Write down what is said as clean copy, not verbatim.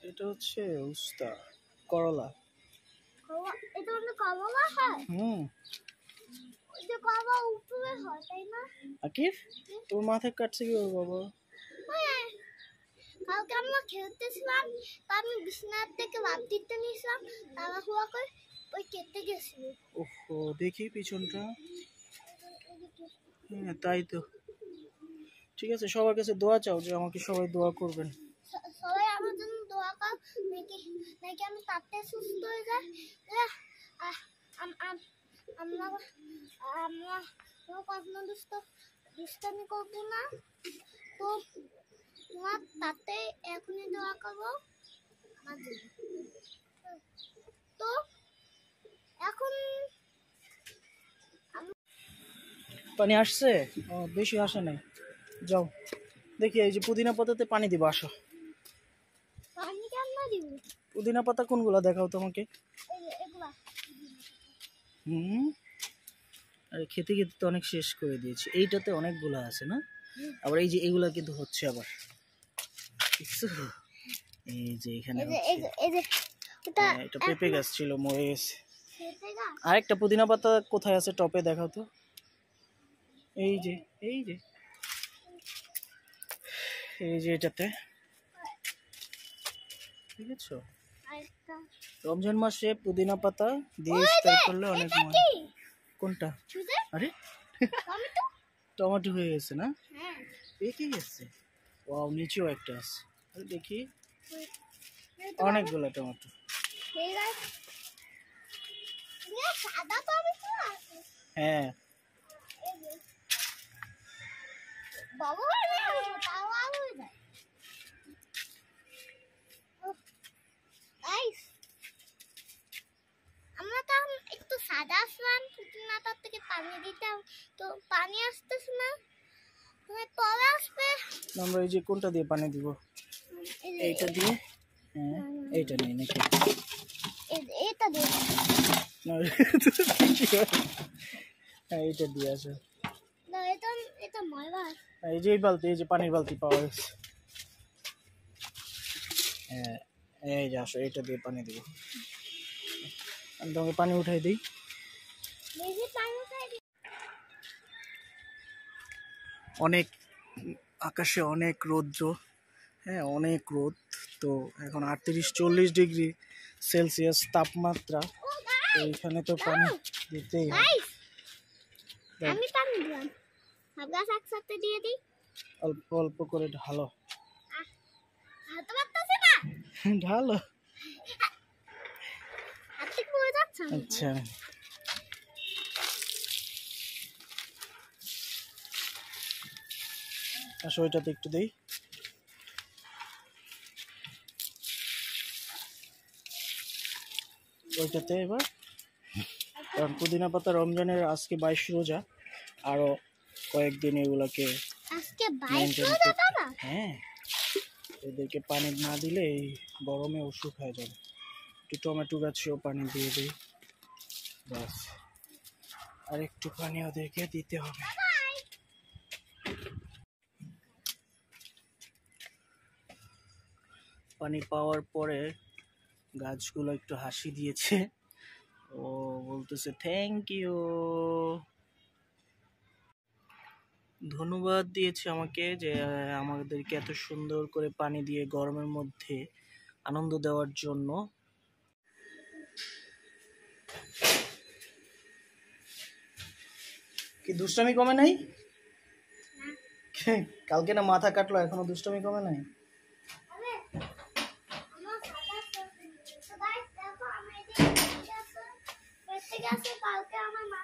এটা হচ্ছে উস্তা করলা। এটা হলো করলা হয়। ওই যে করলা উপরে হয় তাই না? আকিব তোর মাথায় কাটছে কি বাবা? কালকে আমরা খেলতেছিলাম, তা আমি বিছানার থেকে লাফ দিতে নিয়েছিলাম, তারা হুয়া করে ওই কেটে গেছিল। ওহো দেখি পিছনটা। হ্যাঁ তাই তো। ঠিক আছে, সবার কাছে দোয়া চাও যে আমাকে সবাই দোয়া করবেন। সবাই আমার জন্য দোয়া কর, নাকি নাকি আমি তাড়াতাড়ি সুস্থ হয়ে যাই। আমরা আমরা কখনো দুষ্টামি করবো না। তো তোমার তাতে এখনই দোয়া করবো আমার জন্য। তো এখন পানি আসছে? ও বেশি আসে নাই। যাও দেখি এই যে পুদিনা পাতাতে পানি দিব, আসো। পানি কেন দিব? পুদিনা পাতা কোনগুলা দেখাও তোমাকে। এগুলা। আরে খেতে খেতে তো অনেক শেষ করে দিয়েছি। এইটাতে অনেকগুলো আছে না? আবার এই যে এগুলা কিন্তু হচ্ছে আবার এই যে এখানে এটা পেঁপে গাছ ছিল, মরে গেছে। আরেকটা পুদিনা পাতা কোথায় আছে টপে দেখাও তো। এই যে এই যে এই যে এটাতে, ঠিক আছে। রমজান মাসে পুদিনা পাতা দিয়ে ইফতার করলে অনেক মজা। কোনটা? আরে টমেটো হয়ে গেছে না? পেকে গেছে। ওয়াও, নিচেও একটা আছে। দেখি অনেকগুলো টমেটো। হ্যাঁ আমরা তো একটু সাদা আসলাম, পুদিনাটার থেকে পানি দিতাম, তো পানি আসতেছে না, পরে আসবে। আমরা এই যে কোনটা দিয়ে পানি দিব? এইটা দিয়ে? হ্যাঁ এইটা নেই নাকি? এটা দিয়ে হ্যাঁ এইটা দিয়ে আসো। না, এটা ময়লা। এই যে এই বালতি, এই যে পানির বালতি পাওয়া গেছে। হ্যাঁ এই যে আসো, এইটা দিয়ে পানি দিব। আমি তোমাকে পানি উঠাই দিই। অনেক আকাশে অনেক রৌদ্র, হ্যাঁ অনেক রোদ। তো এখন 38-40 ডিগ্রি সেলসিয়াস তাপমাত্রা। তো এখানে তো পানি দিতেই হয়। আমি পানি দিলাম, সব গাছ একসাথে দিয়ে দিই। অল্প অল্প করে ঢালো। হাতে পারতেছে না, ঢালো। হাতে পড়ে যাচ্ছে। আচ্ছা আসো, ওইটাতে একটু দেই। ওইটাতে এবার, কারণ পুদিনা পাতা রমজানের আজকে 22 রোজা, আরো কয়েকদিন এগুলাকে আজকে 22 রোজা দাদা। হ্যাঁ এদেরকে পানি না দিলে এই গরমে অসুখ হয়ে যাবে। একটু টমেটো গাছেও পানি দিয়ে দিই, ব্যাস। আর একটু পানি ওদেরকে দিতে হবে। পানি পাওয়ার পরে গাছগুলো একটু হাসি দিয়েছে, ও বলতেছে থ্যাংক ইউ, ধন্যবাদ দিয়েছে আমাকে যে আমাদেরকে এত সুন্দর করে পানি দিয়ে গরমের মধ্যে আনন্দ দেওয়ার জন্য। কি দুষ্টামি কমে নাই? কালকে না মাথা কাটলো, এখনো দুষ্টামি কমে নাই? কালকে আমার